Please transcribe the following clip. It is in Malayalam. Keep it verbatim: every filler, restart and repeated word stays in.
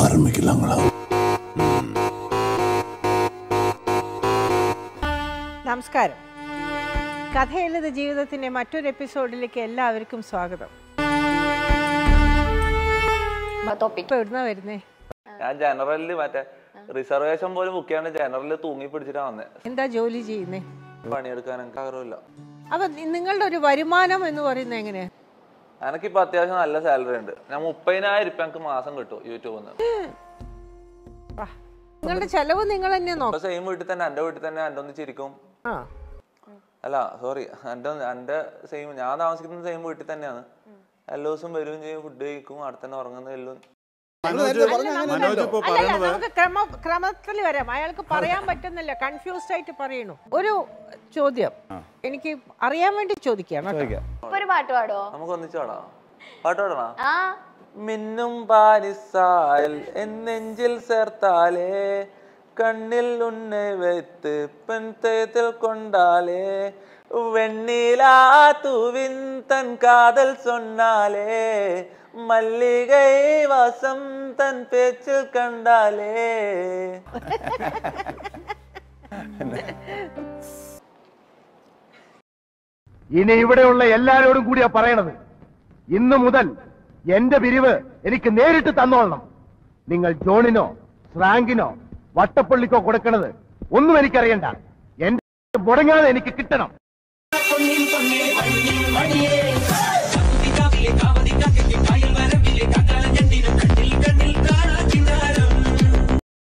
ആരംഭിക്കില്ല. നമസ്കാരം. കഥയെഴുത ജീവിതത്തിന്റെ മറ്റൊരു എപ്പിസോഡിലേക്ക് എല്ലാവർക്കും സ്വാഗതം. എവിടുന്നാ വരുന്നേ? ഞാൻ ജനറലില് മറ്റേ റിസർവേഷൻ പോലും ബുക്ക് ചെയ്യാണ്ട് ജനറലില് തൂങ്ങി പിടിച്ചിട്ടാ വന്നേ. എന്താ ജോലി ചെയ്യുന്നേ? പണിയെടുക്കാൻ എനിക്ക് ആഗ്രഹമില്ല. അപ്പൊ നിങ്ങളുടെ ഒരു വരുമാനം എന്ന് പറയുന്നത് എങ്ങനെയാ? എനിക്കിപ്പോ അത്യാവശ്യം നല്ല സാലറി ഉണ്ട്. ഞാൻ മുപ്പതിനായിരം രൂപ എനിക്ക് മാസം കിട്ടും യൂട്യൂബിൽ നിന്ന്. നിങ്ങളുടെ ചെലവ് നിങ്ങൾ തന്നെ നോക്കും? സെയിം വീട്ടിൽ തന്നെ, എന്റെ വീട്ടിൽ തന്നെ എന്റെ ഒന്ന് ചിരിക്കും. അല്ല സോറി, എന്റെ എന്റെ സെയിം ഞാൻ താമസിക്കുന്ന സെയിം വീട്ടിൽ തന്നെയാണ്. എല്ലാ ദിവസവും വരികയും ചെയ്യും, ഫുഡ് കഴിക്കും, അവിടെ തന്നെ ഉറങ്ങുന്ന എല്ലാം. നമുക്ക് ക്രമത്തിൽ വരാം. അയാൾക്ക് പറയാൻ പറ്റുന്നില്ല, കൺഫ്യൂസ്ഡ് ആയിട്ട് പറയണു. ഒരു ചോദ്യം എനിക്ക് അറിയാൻ വേണ്ടി ചോദിക്കാം. നമുക്ക് ഒന്നിച്ചു പാടാം. പാട്ട് പാടണോ? മിന്നും പാനിസായൽ എന്നെഞ്ചിൽ ചേർത്താലേ, കണ്ണിൽ ഉന്നെ വെത്ത് പെൺതേത്തിൽ കൊണ്ടാലേ, വെണ്ണിലാ തൂവിൻ തൻ കാതൽ சொன்னாலே, മല്ലികை വാസം തൻ പേച്ചിൽ കണ്ടാലേ. ഇനി ഇവിടെയുള്ള എല്ലാരോടും കൂടിയാ പറയണത്, ഇന്നു മുതൽ എന്റെ പിരിവ് എനിക്ക് നേരിട്ട് തന്നോളണം. നിങ്ങൾ ജോണിനോ ശ്രാങ്കിനോ വട്ടപ്പള്ളിക്കോ കൊടുക്കണത് ഒന്നും എനിക്കറിയണ്ട. എന്റെ മുടങ്ങാതെ എനിക്ക് കിട്ടണം.